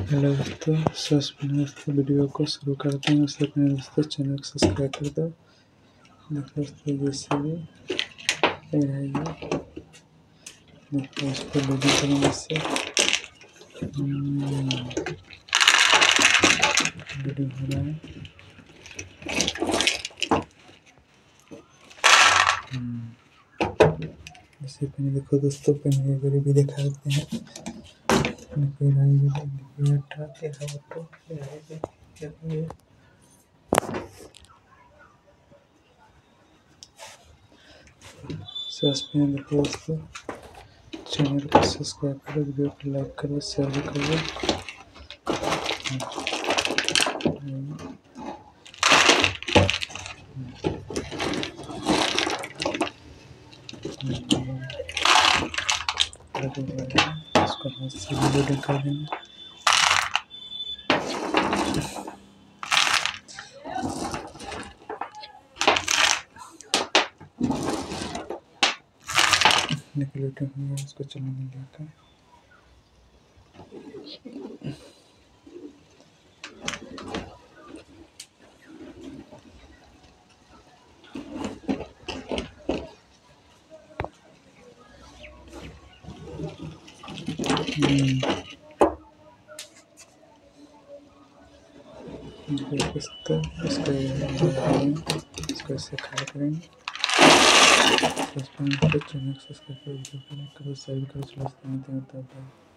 Hello दोस्तों, दोस्तों video को शुरू करते हैं। उससे पहले दोस्तों चैनल को सब्सक्राइब कर दो। दोस्तों जैसे भी देखो इस पर लोडिंग करेंगे इससे लोडिंग हो रहा है। इससे पहले देखो दोस्तों, पहले गरीबी दिखा देते हैं। देखो दोस्तों, चैनल को सब्सक्राइब करो, वीडियो को लाइक करो, शेयर भी करो। इसको हाथ से लोडिंग कर देंगे। लोडिंग हुई है, इसको चलाने देकर इसको ऐसे खड़ा करेंगे। चैनल सब्सक्राइब करो, वीडियो को लाइक करो, शेयर करो। चलो